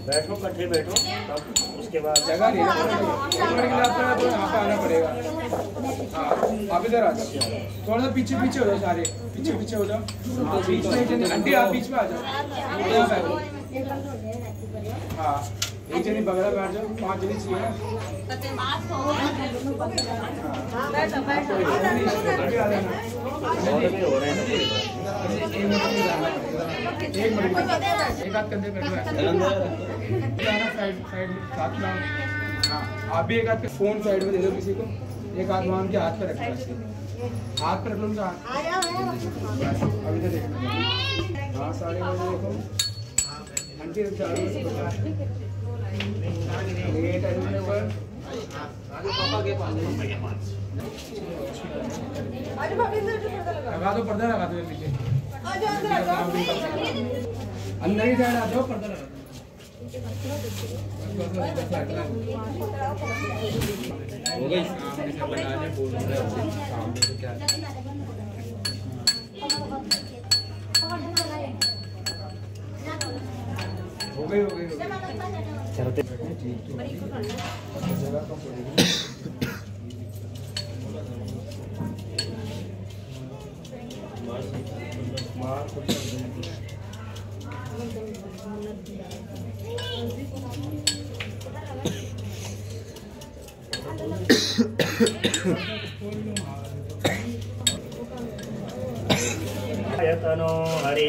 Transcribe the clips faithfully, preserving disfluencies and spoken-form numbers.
बैठो कट्ठे बैठो, तब उसके बाद जगह नहीं है तो यहाँ पे आना पड़ेगा। हाँ आप इधर आ जाओ, थोड़ा सा पीछे पीछे हो जाओ, सारे पीछे पीछे हो जाओ। बीच में आंटी आप बीच में आ जाओ। हाँ एक जनी बगल में बैठ जाओ, पाँच जनी चाहिए ना। एक मिनट एक हाथ कंधे पे साइड साइड साथ में। हाँ आप भी एक हाथ फोन साइड में दे दो किसी को, एक हाथ मान के हाथ पे रख लो, हाथ पे रख लो उनका हाथ। अभी तो देखो हाँ सारे देखो आंटी चारों लगा दो, पर्दा लगा दो पीछे, अंदर ही साइड आ जाओ, पर्दा लगा हो गई। हो गई हो गई चलते यतनो हरि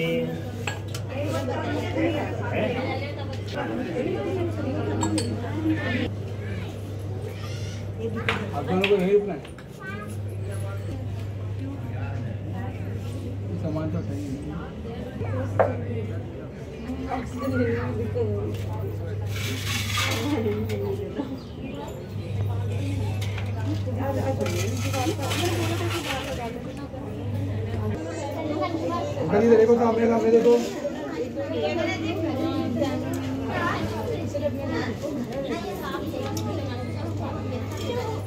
आप दोनों को यही रुकना है। सामान तो सही है। देखो सामने सामने देखो।